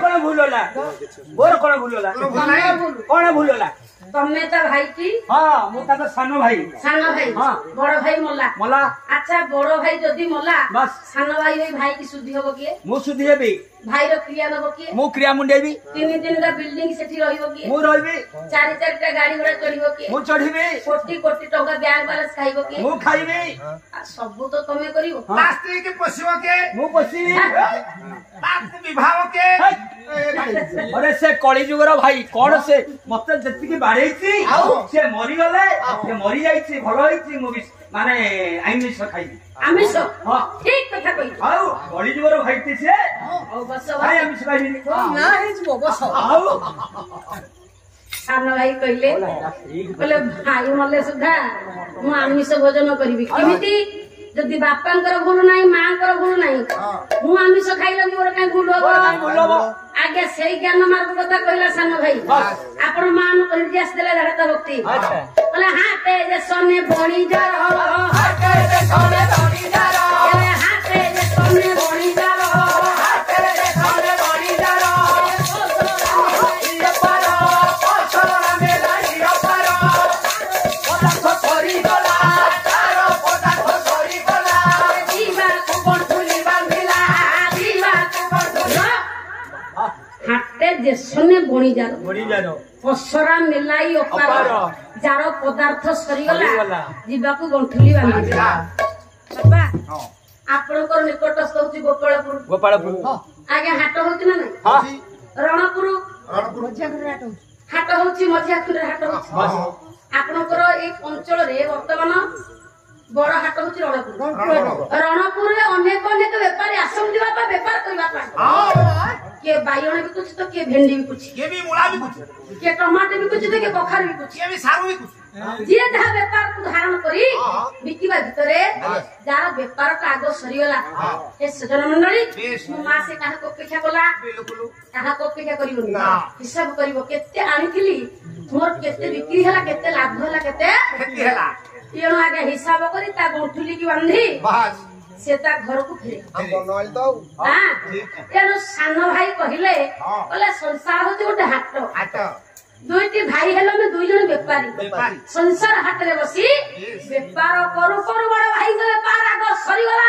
कौन भूल होला मोर कौन भूल होला कौन भूल होला तमे ता भाई की हां मु ता सानो भाई हां बड़ भाई मोला मला अच्छा बड़ भाई जदी मोला बस सानो भाई भाई की शुद्धि होबो के मु शुद्धि हेबी भाई रो क्रिया नबो के मु क्रिया मुंडेबी 3 दिन का बिल्डिंग सेठी रहिबो के मु रहबी 4 टा गाड़ी घोड़ा चढ़िबो के मु चढ़िबी कोटी कोटी टका बैंक बैलेंस खाइबो के मु खाइबी सब तो तमे करिवो स्त्री के पशिबो के मु पसिबी बाप विभाव के अरे से कली जुगर भाई कौन से मते जति की बाड़ेची से मरी गले से मरी जाईची भलो होईची मु माने आमिष खाइबी आमिष हां ठीक कथा कहि आउ कली जुगर भाई ती से ओ बस भाई आमिष खाइबी ना हे जो बस आउ सानो भाई कहले बोले भाई मले सुधा मु आमिष भोजन करबी केमिति जदि बापांकर भूल नाही मांकर भूल नाही मु आमिष खाइले मोर काई भूल होबो आगे सेई ज्ञान मार्ग कथा कहला सानो भाई आपण मान कर दिस देला धरता भक्ति बोले हाथे जे सोने बणी जारो हाथे जे सोने बणी जारो हाथे जे सोने बणी जारो हाथे जे सोने बणी जारो ये पारो पोछरा में लाई पारो ओदा तो करी गला तारो ओदा तो करी गला जीवा को बंधुली बांधिला जीवा को बंधुला हाथे जे सोने बणी जारो पसरा मिलाई अपार जार पदार्थ सरीगला जीवाकू गंठुली बांधिला बाबा आपनकर निकटस्थ होची गोपालपुर आगे हाट होची ना नहीं रणपुर हाट होची मझियाखुर हाट होची आपनकर ए अंचल रे वर्तमान बड़ हाट होची रणपुर रे अनेक अनेक व्यापारी आसम दिबा पा व्यापार करबा पा के बाइगण भी कुछ तो के भेंडी भी कुछ के भी मुला भी कुछ के टमाटर भी कुछ तो के कखार भी कुछ के भी सारू भी कुछ जे जहा व्यापार को धारण करी बिकिबा भितरे जार व्यापार का आगो सरीगला ए सजन मंडली मु मा से काहा को अपेक्षा कला बिल्कुल काहा को अपेक्षा करिवो हिसाब करिवो केते आनिथिली मोर केते बिक्री हला केते लाभ हला केते खेती हला एणो आगे हिसाब करी ता गंठुली की बांधी बस से ता घर को फेरे हम बनवाल दो हां एणो सानो भाई कहिले बोले संसार होती गोटे हाट दुईटी भाई हेलो में दुई जन व्यापारी संसार हाट रे बसी व्यापार करू करू बड़ भाई के व्यापार आगो सरी गला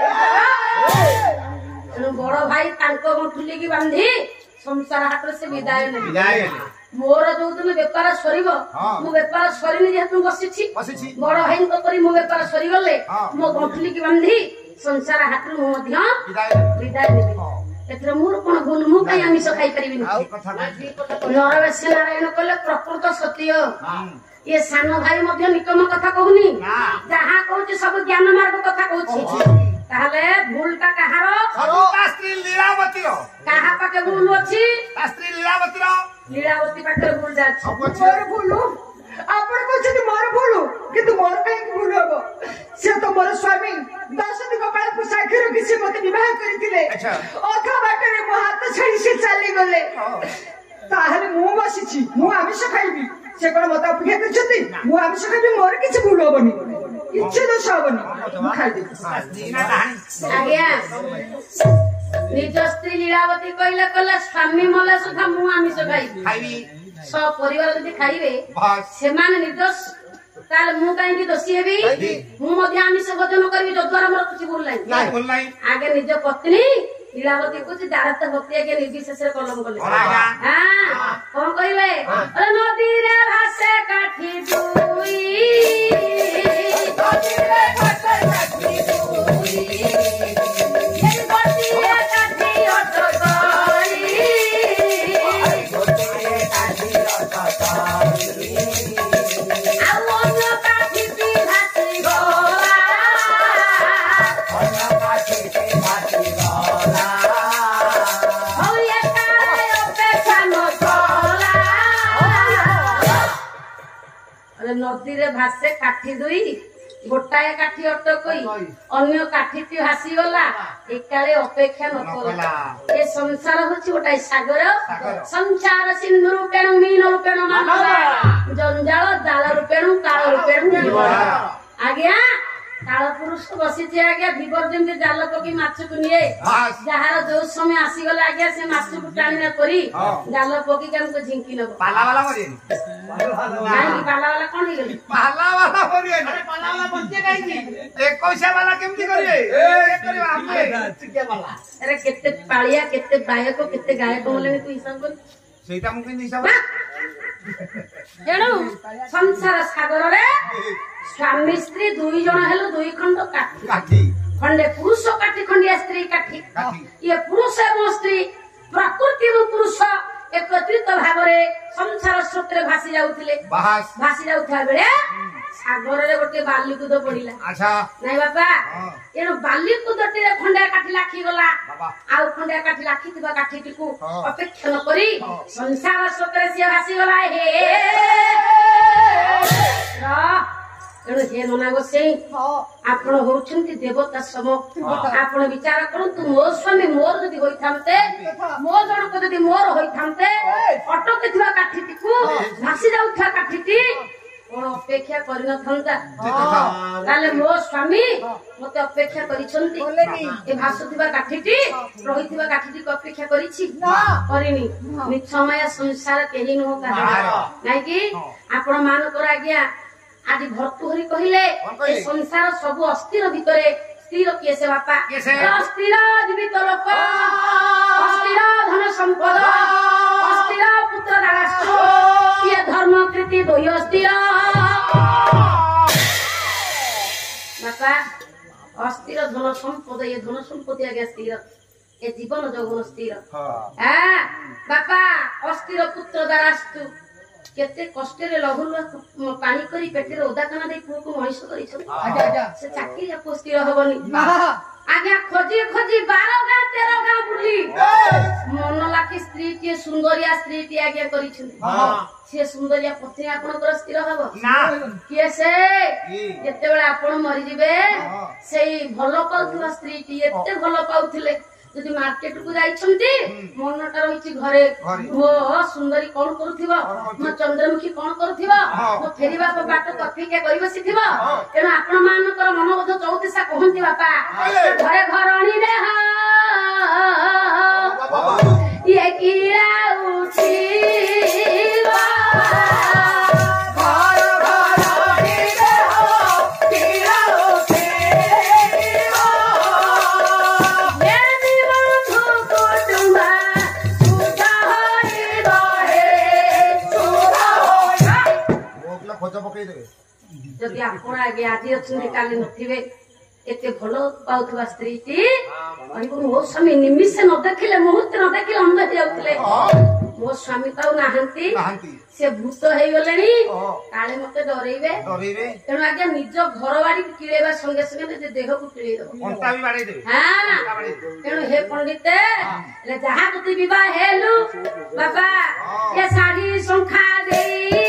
है एणो बड़ भाई तांको गंठुली की बांधी संसार हाट से विदाय ने मोर जो तुम व्यापार सरीब मो व्यापार सरीनी जेतु बसिछि बड़ भाई को करी मो व्यापार सरी गले मो गंठुली की बांधी संसार हाट रो मध्य विदाय नेबी एथरे मोर कोन भूल मु काई आमिष खाई परिबिनी नरवेश नारायण कहले प्रकृत सत्य ये सानो भाई मध्य निकम कथा कहूनी जहां कहूची सब ज्ञान मार्ग कथा कहूची ताहले भूलटा कहारो सरुता स्त्री लीलावती रो कहा पाके भूल अछि स्त्री लीलावती रो लीलावती पाके भूल जाछि मोर भूल आपण कहते मोर भूल किंतु मोर काई भूल होबो से तो मोर स्वामी दशरथ गोपाल को साखी रो किसी मते विवाह करितिले अथा बाटरे मो हाथ छड़ी से चली गले ताहले मु बसिछि मु आमिष खाइबी से कोन मते अपेक्षा करछथि मु आमिष खाइबी मोर किछि भूल होबनी किछि दोष होबनी मु खाइ देछि आज्ञा निज स्त्री लीलावती कहले कहले स्वामी मले सुधा मु आमिष खाइबी सब परिवार जदि खाइबे सेमान निर्दोष ताल मु काई की दोषी हेबी मु मध्य आमिष भोजन करबी जद्वारा मोर किछि भूल नाही आगे निज पत्नी लीलावती कुछ दारत भक्ति के निर्विशेष रे कलम कले हां कोन कहले अरे नदी रे भासे काठी दुई नदी रे भासे काठी दुई ये बती काठी अटकाई गोटे काठी अटकाई आवो काठी पी भासी गोला अन काठी पी भासी गोला नदी रे भासे काठी दुई गोटाए काठी अटकई अन्य काठीटी भासी गला एकाले अपेक्षा न कला ए संसार होछि गोटाए सागर संसार सिंधु रूपेण मीन रूपेण मानव जंजाल जाल रूपेण काल रूपेण आज्ञा काल पुरुष बसी आज्ञा धीवर जमी जाल पकी माछ को निए जार जो समय आसीगला आज्ञा से माछ को टाणी करी जाल पकी हमको झिंकी नब पाला वाला मरे पाला वाला कौन गली पाला वाला मरे अरे पाला वाला बच्चे काई की 21 वाला केमती करिए ए करियो आमे चिके वाला अरे केते पाळिया केते गायक केते गायक बोले तू हिसाब कर सेटा मुके हिसाब एणु संसार सागर रे स्वामी स्त्री दुई जण हेलो दुई खंड काठी काठी खंडे पुरुष काठी खंडिया स्त्री काठी ये पुरुष एवं स्त्री प्रकृति रो पुरुष एकत्रित भाव रे संसार स्रोत रे भासी जाउथिले भासी जाउथा बेले सागर रे गोटे बाली कूद पड़िला अच्छा नै बापा एनो बाली कूदटी रे खंडा काठी लाखी गला आउ खंडा काठी लाखी थिबा काठी टिकु अपेक्षा न करी संसार स्रोत रे सिया भासी गला हे एणु हे नना गोसे आपण होउछंती देवता सम आपण विचार करंतु मो स्वामी मोर जदि होइथांते मो जणक जदि मोर होइथांते अटके थिबा काठीटिकु भासी जाउथा काठीटी कोन अपेक्षा करिन थंता ताले मो स्वामी मते अपेक्षा करिसंती ए भासुथिबा काठीटी रहिथिबा काठीटी को अपेक्षा करिछि करिनी निछमय संसार केहि न होता नै कि आपण मान कर आज्ञा आज भर्तुहरी कहले ए संसार सब अस्थिर भितरे स्थिर किए से बापा अस्थिर जीवित लोक अस्थिर धन संपद अस्थिर पुत्र राष्ट्र ये धर्म कृति दोई अस्थिर बापा अस्थिर धन संपद ये धन संपत्ति आगे स्थिर ए जीवन जगन स्थिर बापा अस्थिर पुत्र राष्ट्र केते कष्ट रे लहुलुआ पानी करी पेटे ओदा काना दे पुओ को मଣିଷ करिछ से चाकरी पोस्ती रहबनी आज्ञा खोजी खोजी 12 गां 13 गां बुली मन लाकी स्त्री के सुंदरिया स्त्री टी आज्ञा करिछ से सुंदरिया पत्नी आपण कर स्थिर हबो ना के से जते बेला आपण मरि जिवे सेई भलो पाउथला स्त्री टी एते भलो पाउथिले जदि मार्केट को जाइछंती मनटा रहिछि घरे ओ सुंदरी कोन करूथिबो म चंद्रमुखी कोन करूथिबो म फेरिबा बाट कथि के करि बसिथिबो एना आपण मानकर मनोबोध 34 कहंती बापा घरे घरणी रे ये कीरा उठीबा जदि आपण आगे आज अच्छे काली नथिबे एते भलो पाउथवा स्त्री टी मो स्वामी निमिषे न देखिले मुहूर्त न देखिले अंध हो जाउतले मो स्वामी ताउ नाहंती से भूत हे गलेनी काले मते डरेइबे तेनु आगे निज घर बाड़ी किळेबा संगे संगे जे देह को किळेइ दो कोंटा भी बाड़े दे हां तेनु हे पंडिते ले जहा कति विवाह हेलु बाबा ये साड़ी संखा देई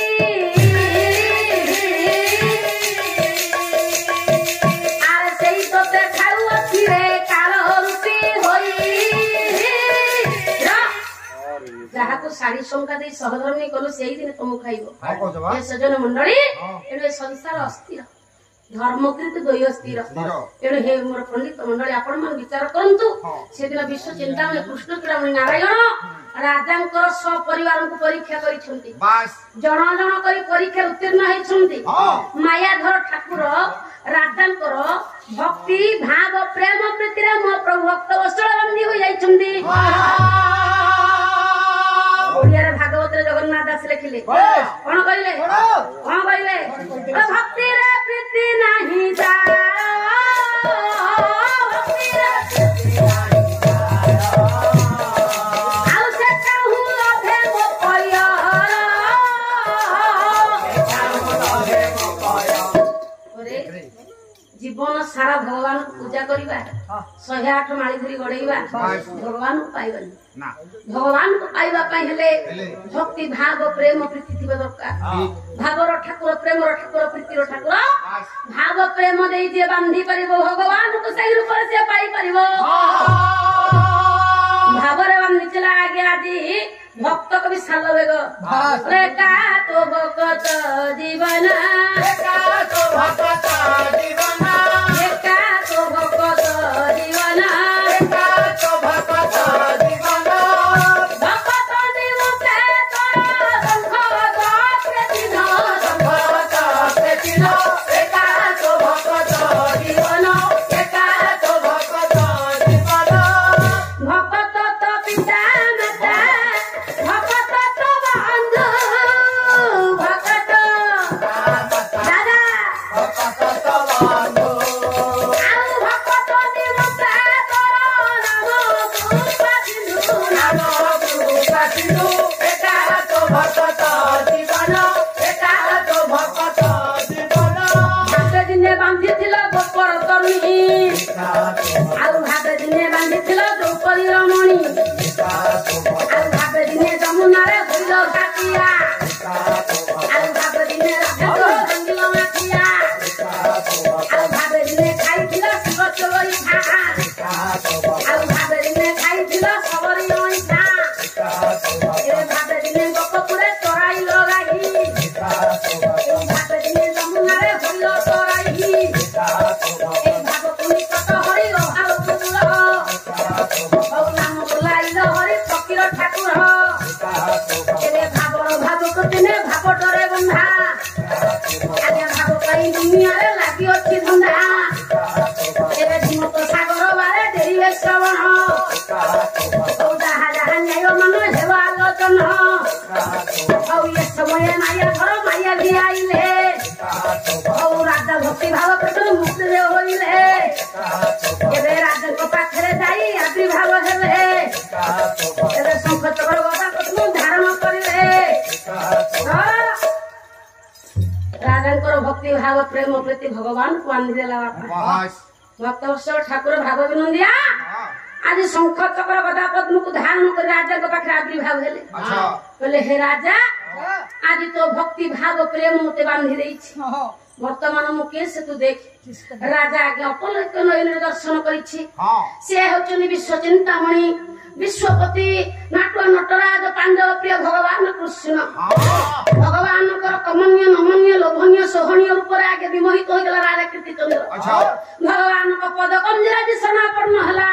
साड़ी संका दे सहधर्मी कलु सेही दिन तुम खाइबो ए सजन मंडली एने संसार अस्थिर धर्मकृत दोई अस्थिर एने हे मोर पंडित मंडली आपण मन विचार करंतु से दिन विश्व चिंता में कृष्ण चूड़ामणि नारायण राजांकर सब परिवार को परीक्षा करिसंती जण जण करी परीक्षा उत्तीर्ण हेछंती मायाधर ठाकुर राजांकर भक्ति भाव प्रेम प्रीति रे मो प्रभु भक्त वस्त्र बंदी हो जाइछंती ओडिया भागवत रे जगन्नाथ दास लिखिले कोन कहले भक्ति रे प्रीति नाही जा भक्ति रे प्रीति नाही जा आउ से कहू लभे मो परियार ओरे जीवन सारा भगवान को पूजा करिबा 108 माळी धरी गडैबा भगवान को पाइबनी ना भगवान को पाइबा पाई हेले भक्ति भाव प्रेम प्रीति थिबा दरकार भावर ठाकुर प्रेम ठाकुर प्रीति ठाकुर भाव प्रेम देई जे बांधी परिबो भगवान को सही रूप से पाई परिबो भावरे बांधी चला आगे आदि भक्त को भी साल बेग रे का तो भक्त जीवन रे का तो भक्त जीवन सिंधु एका तो भक्त जीवन एका तो भक्त जीवन भाते दिने बांधिथिल गोपर तरुणी ଆଉ ଭାବେ ଦିନେ ବାନ୍ଧିଥିଲ ଦ୍ରୌପଦୀ ରମଣୀ ଆଉ ଭାବେ ଦିନେ ଯମୁନାରେ ହୋଇଲ ଘାଟିଆ ଆଉ ଭାବେ ଦିନେ ରାଧାଙ୍କ ଭାଙ୍ଗିଲ ମାଠିଆ ଆଉ ଭାବେ ଦିନେ ଖାଇଥିଲ ଶିବ ଚୋରି ଖା ଆଉ ଭାବେ ଦିନେ ଖାଇଥିଲ ସବରୀ ଅଇଁଠା ଏ ଭାବେ ଦିନେ ଗୋପପୁରେ ଚରାଇଲ ଗାଈ ଭାବେ ଦିନେ ଯମୁନାରେ ହୋଇଲ ତରାଇ ଏ ଭାବକୁ ନିକଟ ହରି ଅଭାବ କୁକୁର ହଉ ନାମ ବୋଲାଇଲ ହରି ଫକୀର ଠାକୁର ଏବେ ଭାବର ଭାବକୁ ଦିନେ ଭାବଟରେ ବନ୍ଧା ଆଜ୍ଞା ଭାବ ପାଇଁ ଦୁନିଆରେ ଲାଗିଅଛି ଧନ୍ଦା ଏବେ ଝିମତ ସାଗର ବାରେ ଡେରିବେ ଶ୍ରବଣ ହଉ ଯାହା ଯାହା ନ୍ୟାୟ ମାନ ହେବ ଆଲୋଚନ ହଉ ଏ ସମୟ ମାୟା ଘର ମାୟା ଦିଆଇଲେ ହଉ ରାଜା ଭକ୍ତି ଭାବ ପେଟରୁ ମୁକ୍ତିରେ ହୋଇଲେ ଏବେ ରାଜାଙ୍କ ପାଖରେ ଯାଇ ଆବିର୍ଭାବ ହେଲେ ଏବେ ଶଙ୍ଖ ଚକ୍ର ଗଦା ପଦ୍ମ ଧାରଣ କରିଲେ ରାଜାଙ୍କର ଭକ୍ତି ଭାବ ପ୍ରେମ ପ୍ରତି ଭଗବାନଙ୍କୁ ଆଣିଦେଲା ବାପା ଭକ୍ତବତ୍ସଳ ଠାକୁର ଭାବ ବିନନ୍ଦିଆ ଆଜି ଶଙ୍ଖ ଚକ୍ର ଗଦା ପଦ୍ମକୁ ଧାରଣ କରି ରାଜାଙ୍କ ପାଖରେ ଆବିର୍ଭାବ ହେଲେ କହିଲେ ହେ ରାଜା ଆଜି ତୋ ଭକ୍ତି ଭାବ ପ୍ରେମ ମତେ ବାନ୍ଧି ଦେଇଛି ବର୍ତ୍ତମାନ ମୁଁ କିଏ ସେ ତୁ ଦେଖ ରାଜା ଆଜ୍ଞା ଅପଲକ ନୟନରେ ଦର୍ଶନ କରିଛି ସେ ହେଉଛନ୍ତି ବିଶ୍ୱ ଚିନ୍ତାମଣି ବିଶ୍ୱପତି ନାଟୁଆ ନଟରାଜ ପାଣ୍ଡବ ପ୍ରିୟ ଭଗବାନ କୃଷ୍ଣ ଭଗବାନଙ୍କର କମନୀୟ ନମନୀୟ ଲୋଭନୀୟ ଶୋଭନୀୟ ରୂପରେ ଆଗେ ବିମୋହିତ ହୋଇଗଲା ରାଜା କୀର୍ତ୍ତିଚନ୍ଦ୍ର ଭଗବାନଙ୍କ ପଦ କଞ୍ଜରାଜି ସନାପନ୍ନ ହେଲା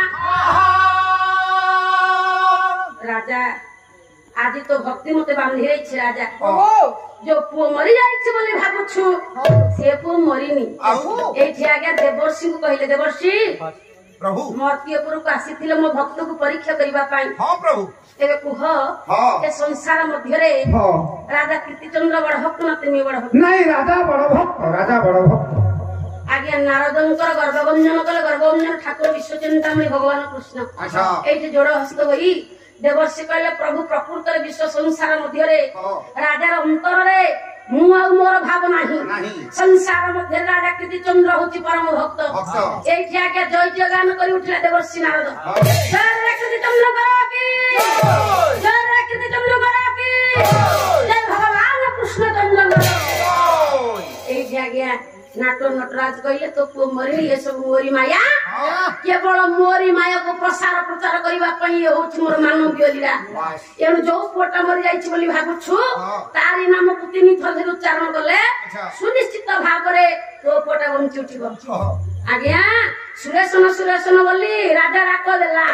ରାଜା ଆଜି ତ ଭକ୍ତି ମତେ ବାନ୍ଧି ଦେଇଛି ରାଜା ଯୋଉ ପୁଅ ମରି ଯାଇଛି ବୋଲି ଭାବୁଛୁ ସେ ପୁଅ ମରିନି ଏଇଠି ଆଜ୍ଞା ଦେବର୍ଷିଙ୍କୁ କହିଲେ ଦେବର୍ଷି ପ୍ରଭୁ ମୋ ଅତିପୁରକୁ ଆସିଥିଲେ ମୋ ଭକ୍ତକୁ ପରୀକ୍ଷା କରିବା ପାଇଁ ଏବେ କୁହ ଏ ସଂସାର ମଧ୍ୟରେ ରାଜା କୀର୍ତ୍ତିଚନ୍ଦ୍ର ବଡ ଭକ୍ତ ନା ତୁମେ ବଡ ଭକ୍ତ ନାଇଁ ରାଜା ବଡ ଭକ୍ତ ଆଜ୍ଞା ନାରଦଙ୍କର ଗର୍ଭଗଞ୍ଜନ କଲେ ଗର୍ଭଗଞ୍ଜନ ଠାକୁର ବିଶ୍ୱଚିନ୍ତାମଣି ଭଗବାନ କୃଷ୍ଣ ଏଇଠି ଯୋଡ ହସ୍ତ ହୋଇ ଦେବର୍ଷି କହିଲେ ପ୍ରଭୁ ପ୍ରକୃତରେ ବିଶ୍ୱ ସଂସାର ମଧ୍ୟରେ ରାଜାର ଅନ୍ତରରେ ମୁଁ ଆଉ ମୋର ଭାବ ନାହିଁ ସଂସାର ମଧ୍ୟରେ ରାଜା କୀର୍ତ୍ତିଚନ୍ଦ୍ର ହଉଛି ପରମ ଭକ୍ତ ଏଇଠି ଆଜ୍ଞା ଜୟ ଜୟଗାନ କରି ଉଠିଲା ଦେବର୍ଷି ନାରଦ ଜୟ କୀର୍ତ୍ତିଚନ୍ଦ୍ର କି ଜୟ କୀର୍ତ୍ତିଚନ୍ଦ୍ର କି ଜୟ ଭଗବାନ କୃଷ୍ଣଚନ୍ଦ୍ର ଏଇଠି ଆଜ୍ଞା ନାଟ ନଟରାଜ କହିଲେ ତୋ ପୁଅ ମରିନି ଏସବୁ ମୋରି ମାୟା କେବଳ ମୋରି ମାୟାକୁ ପ୍ରସାର ପ୍ରଚାର କରିବା ପାଇଁ ହଉଛି ମୋର ମାନବୀୟ ଲୀଳା ଏଣୁ ଯୋଉ ପୁଅଟା ମରି ଯାଇଛି ବୋଲି ଭାବୁଛୁ ତାରି ନାମକୁ 3 ଥର ଧରି ଉଚ୍ଚାରଣ କଲେ ସୁନିଶ୍ଚିତ ଭାବରେ ତୋ ପୁଅଟା ବଞ୍ଚି ଉଠିବ ଆଜ୍ଞା ସୁରେଶନ ସୁରେଶନ ବୋଲି ରାଜା ଡାକ ଦେଲା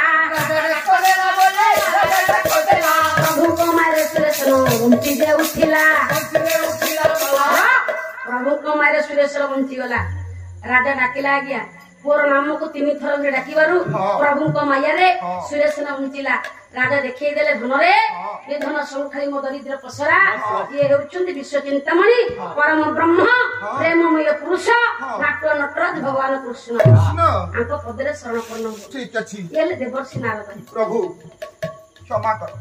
ପ୍ରଭୁଙ୍କ ମାୟରେ ସୁରେଶନ ବଞ୍ଚି ଯେ ଉଠିଲା ପ୍ରଭୁଙ୍କ ମାୟରେ ସୁରେଶର ବଞ୍ଚିଗଲା ରାଜା ଡାକିଲା ଆଜ୍ଞା ପୁଅର ନାମକୁ 3 ଥର ଡାକିବାରୁ ପ୍ରଭୁଙ୍କ ମାୟାରେ ସୁରେଶନ ବଞ୍ଚିଲା ରାଜା ଦେଖେଇ ଦେଲେ ଧନରେ ଏ ଧନ ସବୁଠାଇ ମୋ ଦରିଦ୍ର ପସରା ଇଏ ହେଉଛନ୍ତି ବିଶ୍ୱ ଚିନ୍ତାମଣି ପରମ ବ୍ରହ୍ମ ପ୍ରେମମୟ ପୁରୁଷ ନାଟୁଆ ନଟରାଜ ଭଗବାନ କୃଷ୍ଣ ଆଙ୍କ ପଦରେ ଶରଣପନ୍ନ ଠିକ ଅଛି ହେଲେ ଦେବର୍ଷି ନାରଦ ପ୍ରଭୁ କ୍ଷମା କର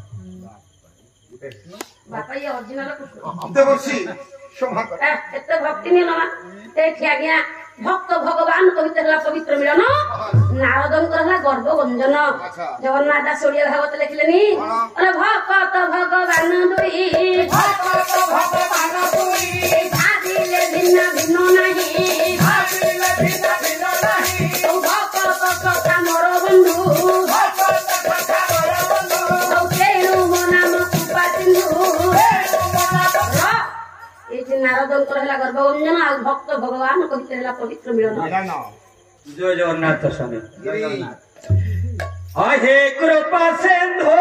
ବାପା ଇଏ ଅରିଜିନାଲ କୃଷ୍ଣ ଦେବର୍ଷି କ୍ଷମା କର ଏତେ ଭକ୍ତି ମିଳନ ଏଠି ଆଜ୍ଞା ଭକ୍ତ ଭଗବାନ କବିତା ହେଲା ପବିତ୍ର ମିଳନ ନାରଦଙ୍କର ହେଲା ଗର୍ଭ ଗଞ୍ଜନ ଜଗନ୍ନାଥ ଦାସ ଓଡିଆ ଭାଗବତ ଲେଖିଲେନି ଭକତ ଭଗବାନ ଦୁଇ ଭାବିଲେ ଭିନ୍ନ ଭିନ୍ନ ନାହିଁ ଭକତ କଥା ମୋର ବନ୍ଧୁ ତେଣୁ ମୋ ନାମ କୃପା ସିନ୍ଧୁ ଏଇଠି ନାରଦଙ୍କର ହେଲା ଗର୍ଭଗଞ୍ଜନ ଆଉ ଭକ୍ତ ଭଗବାନ କବିତା ହେଲା ପବିତ୍ର ମିଳନ ଜୟ ଜଗନ୍ନାଥ ସ୍ୱାମୀ हे कृपा सिंधु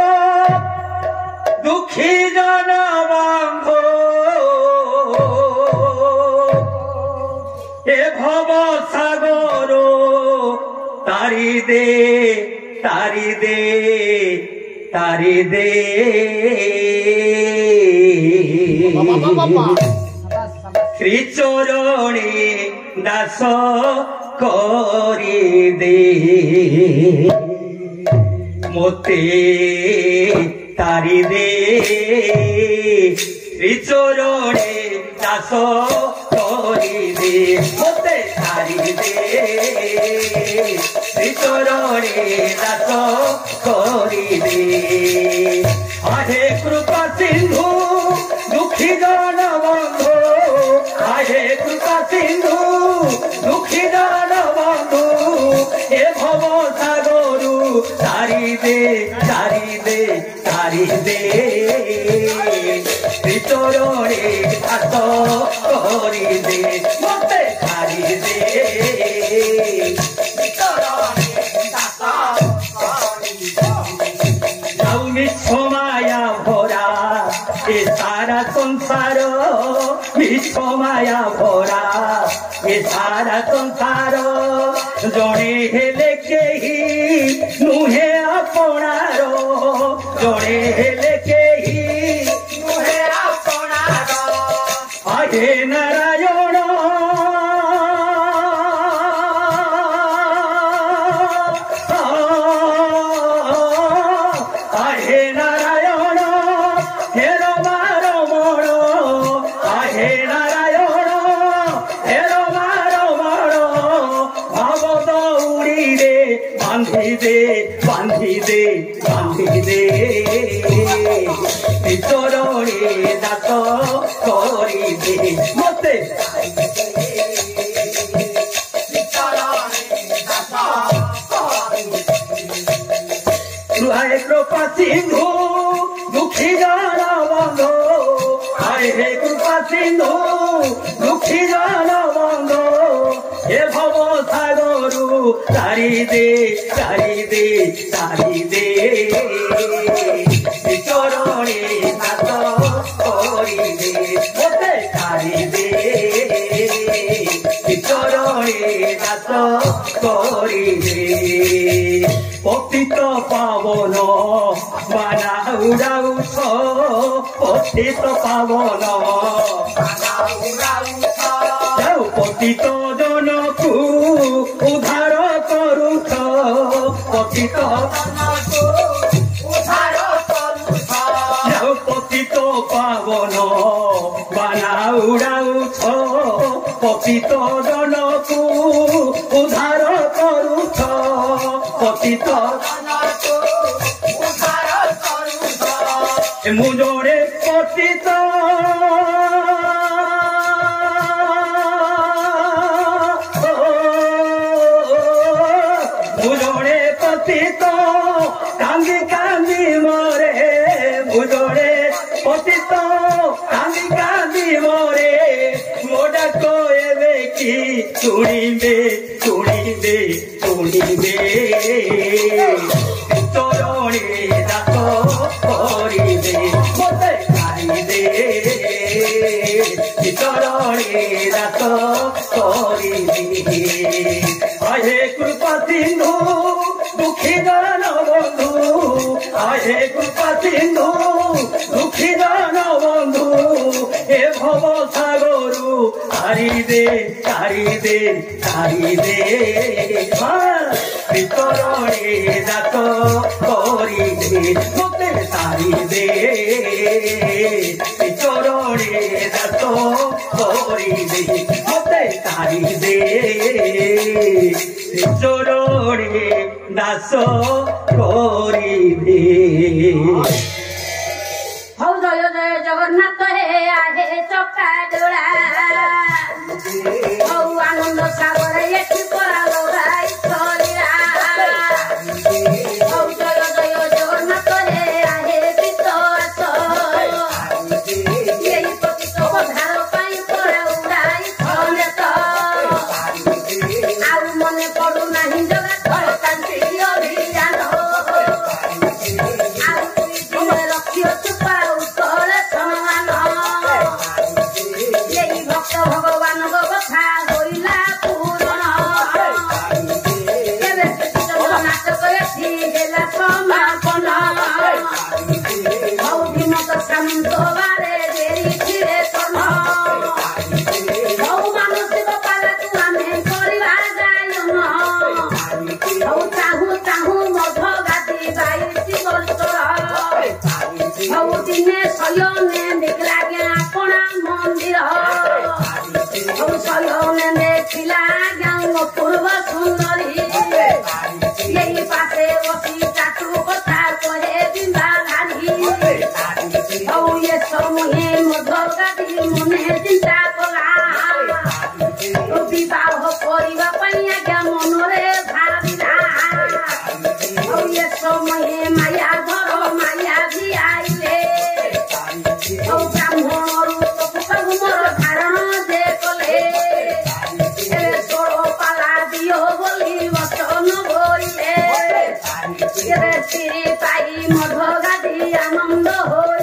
दुखी जन बंधु हे भव सागर तारी दे तारी दे तारी दे श्री चोरणी दास करी दे मोते तारी दे चोरणे दास करी दे मते तारी दे चोरणे दास करी दे आहे कृपा सिंधु दुखी जन बंधु आहे कृपा सिंधु दुखी जन बंधु ए भव सागरु तारी दे तारी दे तारी दे चोरणे दास करी दे मते तारी दे माया भरा ए सारा संसार मिछ माया भरा ए सारा संसार जड़े हेले केही नुहे आपणार जड़े हेले केही नुहे आपणार आहे नारायण बांधी दे चोरणे दास करी दे मते आए कृपा सिंधु दुखी जन बंधु आए कृपा सिंधु दुखी जन बंधु हे भव सागरु तारी दे तारी दे तारी दे चोरणे दास करी दे मते तारी दे चोरणे दास करी दे पतित पावन बाना उड़ाउछ पतित पावन पतित जनकु उद्धार करुछ पतित पतित पावन बाना उड़ाउछ पतित जनकु उद्धार करुछ पतित मुजोरे पतित मुजोरे पतित कांदी कांदी मोरे मुजोरे पतित कांदी कांदी मोरे मोडा को एबे की सुनिबे सुनिबे सुनिबे चोरणे दास करी दे मते तारी दे चोरणे दास करी दे आहे कृपा सिंधु दुखी जन बंधु आहे कृपा सिंधु दुखी जन बंधु हे भव सागरु तारी दे तारी दे तारी दे चोरणे दास करी दे मते तारी दे चोरणे दास करी दे मते तारी दे चोरणे दास करी दे हौ जय जय जगन्नाथ हे आहे चका डोळा हौ आनंद सागर एठी परा गौराई सरीरा हौ जय जय जगन्नाथ हे आहे विश्वास एई पतित पधार पाई परा उड़ाई सनेत आउ मने पडु नाही जगत कांति अभियान आउ तुई रखियो चुपा उतले समान एई भक्त भगवान गो कथा हऊ दिने सयने देखला ज्ञा कोणा मंदिर हऊ सयने देखला ज्ञा पूर्व सुंदरी यही पासे बसी चाटू कथा कहे बिंदा धारी हऊ ये समुहे मधुर काटी मने चिंता कला विवाह करिबा पई आज्ञा मनरे भाबिला हऊ ये समुहे माया घर माया भी आइले हऊ ब्राह्मण रूप मोर धारण जे कले सोड़ो पाला दियो बोली वचन बोले श्री पाई मध गाधी आनंद हो